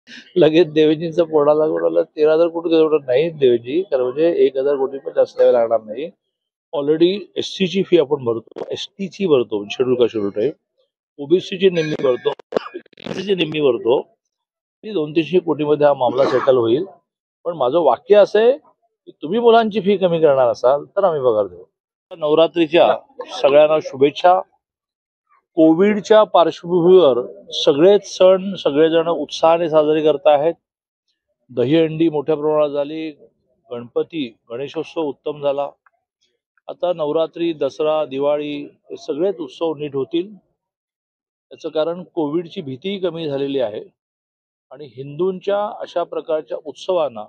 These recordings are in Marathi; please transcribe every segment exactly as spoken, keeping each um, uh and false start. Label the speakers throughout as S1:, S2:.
S1: लगेच देवेंजींचा पोडा लागून आला. तेरा हजार कोटी तेवढं नाही देवेंजी, कारण म्हणजे एक हजार कोटी पण जास्त वेळ लागणार नाही. ऑलरेडी एस ची फी आपण भरतो, एस ची भरतो, शेड्यूल का शेड्यूल टाईप, ओबीसीची निम्मी भरतो, ची निम्मी भरतो. दोन तीनशे कोटीमध्ये हा मामला सेटल होईल. पण माझं वाक्य असं आहे की तुम्ही मुलांची फी कमी करणार असाल तर आम्ही पगार देऊ. नवरात्रीच्या सगळ्यांना शुभेच्छा. कोविडच्या पार्श्वभूमीवर सगळेच सण सगळेजण उत्साहाने साजरे करत आहेत. दहीहंडी मोठ्या प्रमाणात झाली, गणपती गणेशोत्सव उत्तम झाला. आता नवरात्री, दसरा, दिवाळी हे सगळेच उत्सव नीट होतील. याचं कारण कोविडची भीतीही कमी झालेली आहे आणि हिंदूंच्या अशा प्रकारच्या उत्सवांना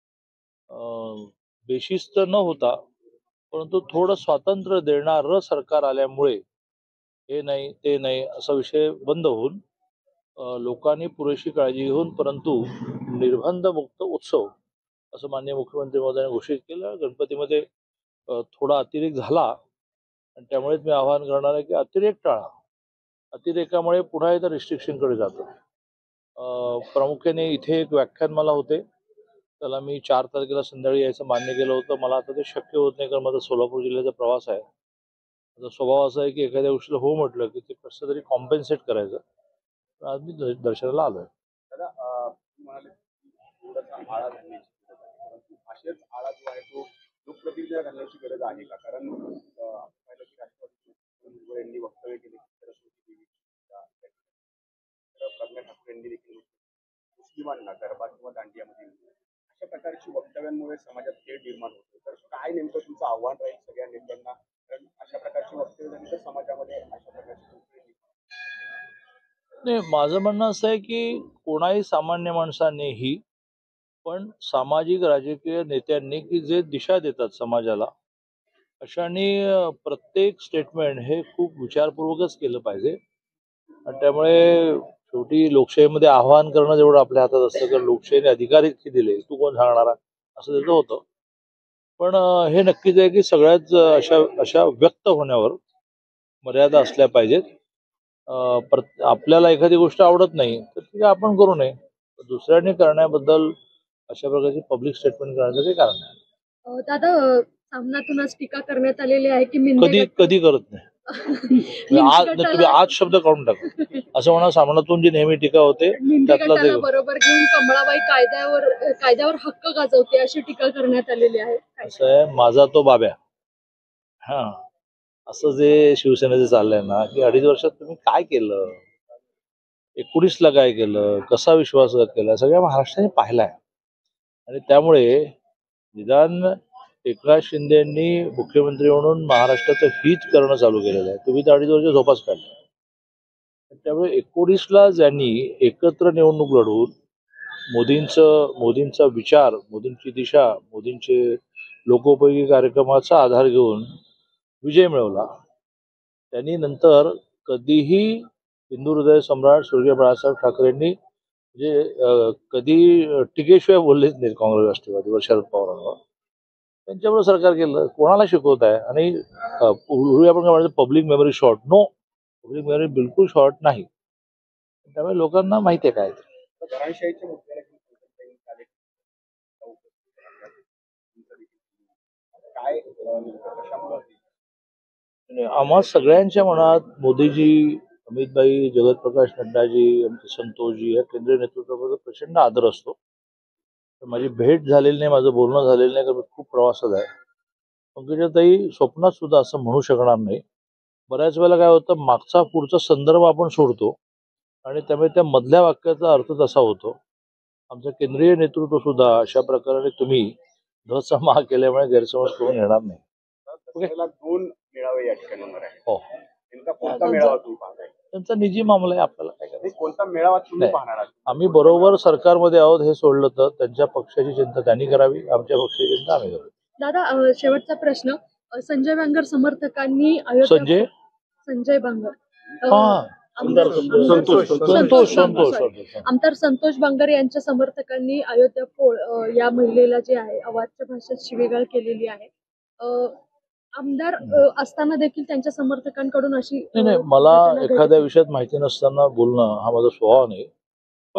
S1: बेशिस्त न होता परंतु थोडं स्वातंत्र्य देणारं सरकार आल्यामुळे हे नाही ते नाही असा विषय बंद होऊन लोकांनी पुरेशी काळजी घेऊन परंतु निर्बंध मुक्त उत्सव असं माननीय मुख्यमंत्री महोदयांनी घोषित केलं. गणपतीमध्ये थोडा अतिरेक झाला आणि त्यामुळेच मी आवाहन करणार आहे की अतिरेक टाळा. अतिरेकामुळे पुन्हा एकदा रिस्ट्रिक्शनकडे जातो. प्रामुख्याने इथे एक व्याख्यान मला होते, त्याला मी चार तारखेला संध्याकाळी यायचं मान्य केलं होतं. मला आता ते शक्य होत नाही कारण माझा सोलापूर जिल्ह्याचा प्रवास आहे. माझा स्वभाव असा आहे की एखाद्या गोष्टीला हो म्हटलं की ते कसं तरी कॉम्पेन्सेट करायचं. आज मी दर्शनाला आलोय.
S2: असेच आळा जो आहे तो लोकप्रतिनिधी घालण्याची गरज आहे का? कारण यांनी वक्तव्य केले प्रज्ञा ठाकूर यांनी देखील मुस्लिमांना गरबा किंवा दांडियामध्ये अशा प्रकारची वक्तव्यांमुळे समाजात तेढ निर्माण होते. तर काय नेमकं तुमचं आव्हान राहील सगळ्या नेत्यांना? कारण अशा प्रकारची वक्तव्य झाली तर समाजामध्ये अशा प्रकारची
S1: नाही, माझं म्हणणं असं आहे की कोणाही सामान्य माणसानेही पण सामाजिक राजकीय नेत्यांनी की जे दिशा देतात समाजाला अशाने प्रत्येक स्टेटमेंट हे खूप विचारपूर्वकच केलं पाहिजे. आणि त्यामुळे शेवटी लोकशाहीमध्ये आवाहन करणं जेवढं आपल्या हातात असतं तर लोकशाहीने अधिकारच दिले, तू कोण सांगणारा असं त्याचं होतं. पण हे नक्कीच आहे की सगळ्याच अशा अशा व्यक्त होण्यावर मर्यादा असल्या पाहिजेत. आपल्याला एखादी गोष्ट आवडत नाही तर ती आपण करू नये, दुसऱ्याने करण्याबद्दल अशा प्रकारची पब्लिक स्टेटमेंट करण्याचं काही कारण नाही.
S3: दादा, सामनातूनच टीका करण्यात आलेली आहे की
S1: कधी कधी करत नाही. आज तुम्ही आज शब्द काढून टाका. असं म्हणा सामनातून जी नेहमी टीका होते
S3: त्यातला बरोबर घेऊन कमळाबाई कायद्यावर कायद्यावर हक्क गाजवते अशी टीका करण्यात आलेली आहे.
S1: असं आहे, माझा तो बाब्या. हा, असं जे शिवसेनेचं चाललंय ना की अडीच वर्षात तुम्ही काय केलं, एकोणीस ला काय केलं, कसा विश्वासघात केला, सगळ्या महाराष्ट्राने पाहिलाय. आणि त्यामुळे निदान एकनाथ शिंदेंनी मुख्यमंत्री म्हणून महाराष्ट्राचं हित करणं चालू केलेलं आहे. तुम्ही तर अडीच वर्ष झोपाच काढला. त्यामुळे एकोणीसला ज्यांनी एकत्र निवडणूक लढवून मोदींचं मोदींचा विचार, मोदींची दिशा, मोदींचे लोकोपयोगी कार्यक्रमाचा आधार घेऊन विजय मिळवला, त्यांनी नंतर कधीही हिंदू हृदय सम्राट स्वर्गीय बाळासाहेब ठाकरेंनी म्हणजे कधी टीकेशिवाय बोललेच नाही काँग्रेस राष्ट्रवादी व शरद पवारांवर. त्यांच्यामुळे सरकार केलं. कोणाला शिकवत आहे? आणि पूर्वी आपण काय म्हणायचं public memory short. No, public memory बिलकुल शॉर्ट नाही. त्यामुळे लोकांना माहिती आहे काय आम्हा सगळ्यांच्या मनात मोदीजी, अमितभाई, जगतप्रकाश नड्डाजी, आमचे संतोषजी या केंद्रीय नेतृत्वाबद्दल प्रचंड आदर असतो. माझी भेट झालेली नाही, माझं बोलणं झालेलं नाही, कारण खूप प्रवासात आहे. पंकजाताई स्वप्नात सुद्धा असं म्हणू शकणार नाही. बऱ्याच वेळेला काय होतं, मागचा पुढचा संदर्भ आपण सोडतो आणि त्यामुळे त्या मधल्या वाक्याचा अर्थ तसा होतो. आमचं केंद्रीय नेतृत्व सुद्धा अशा प्रकारे तुम्ही धसा मा केल्यामुळे गैरसमज करून येणार नाही.
S2: दोन मेळावे या ठिकाणी होणार आहे.
S1: हो,
S2: नेमका कोणता मेळावा तुम्ही पाहताय?
S1: त्यांचा निजी मामला आहे, आपल्याला काय करायचं.
S2: कोणता मेळावा तुम्ही पाहणार आहात?
S1: आम्ही बरोबर सरकारमध्ये आहोत हे सोडलं तर त्यांच्या पक्षाची चिंता त्यांनी करावी, आमच्या पक्षाची चिंता आम्ही करावी.
S3: दादा, शेवटचा प्रश्न. संजय बांगर समर्थकांनी
S1: संजय
S3: संजय बांगर
S1: हा
S3: आमदार
S1: संतोष संतोष संतोष
S3: आमदार संतोष बांगर यांच्या समर्थकांनी अयोध्या पोळ या महिलेला जे आहे अवाच्य भाषेत शिवीगाळ केलेली आहे. आमदार असताना देखील त्यांच्या समर्थकांकडून अशी
S1: नाही. मला एखाद्या विषयात माहिती नसताना बोलणं हा माझा स्वभाव नाही. पण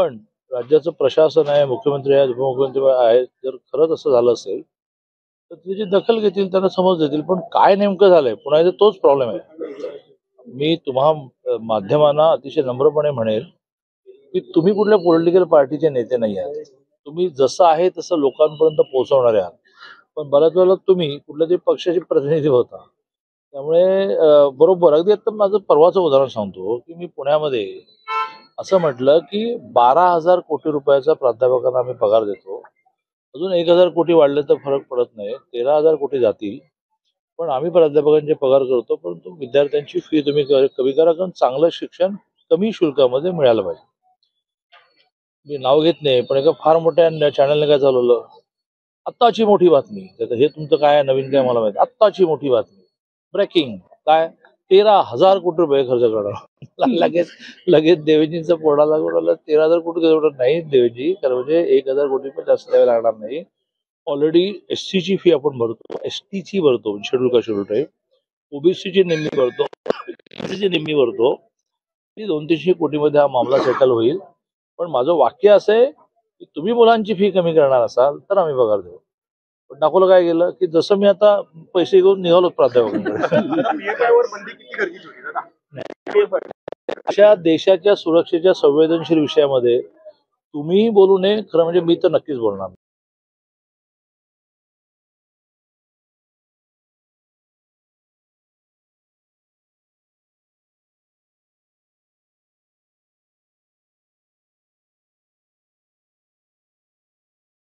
S1: राज्याचं प्रशासन आहे, मुख्यमंत्री आहेत, उपमुख्यमंत्री आहेत, जर खरंच असं झालं असेल तर त्याची दखल घेतील, त्यांना समज देतील. पण काय नेमकं झालंय पुन्हा एकदा तोच प्रॉब्लेम आहे. मी तुम्हा अ, माध्यमांना अतिशय नम्रपणे म्हणेल की तुम्ही कुठल्या पॉलिटिकल पार्टीचे नेते नाही आहात. तुम्ही जसं आहे तसं लोकांपर्यंत पोहोचवणारे आहात. पण बऱ्याच वेळेला तुम्ही कुठल्या तरी पक्षाचे प्रतिनिधी होता. त्यामुळे अ, बरोबर अगदी आता माझं परवाचं उदाहरण सांगतो की मी पुण्यामध्ये असं म्हटलं की बारा हजार कोटी रुपयाचा प्राध्यापकांना आम्ही पगार देतो. अजून एक हजार कोटी वाढले तर फरक पडत नाही, तेरा हजार कोटी जातील. पण आम्ही प्राध्यापकांचे पगार करतो, परंतु विद्यार्थ्यांची फी तुम्ही क- कमी करा, कारण चांगलं शिक्षण कमी शुल्कामध्ये मिळालं पाहिजे. मी नाव घेत नाही, पण एका फार मोठ्या चॅनलने काय चालवलं, आत्ताची मोठी बातमी. तर हे तुमचं काय आहे, नवीन काय मला माहिती, आत्ताची मोठी बातमी, ब्रेकिंग, काय तेरा हजार कोटी रुपये खर्च करणार. लगेच लगेच देवेंजींचा पोडाला कोणाला तेरा हजार कोटी एवढं नाही देवेंजी, कारण म्हणजे एक हजार कोटी पण जास्त द्यावे लागणार नाही. ऑलरेडी एस सी ची फी आपण भरतो, एस टी ची भरतो, शेड्यूल का शेड्यूल टाईप, ओबीसी ची निम्मी भरतो, ची निम्मी भरतो. ती दोन तीनशे कोटीमध्ये हा मामला सेटल होईल. पण माझं वाक्य असं आहे की तुम्ही मुलांची फी कमी करणार असाल तर आम्ही पगार देऊ. पण दाखवलं काय गेलं की जसं मी आता पैसे घेऊन निघालो प्राध्यापकांकडे.
S2: पीएफआय वर बंदी किती गरजेची होती दादा?
S1: अशा देशाच्या सुरक्षेच्या संवेदनशील विषयामध्ये तुम्ही बोलू नये, खरं म्हणजे मी तर नक्कीच बोलणार नाही.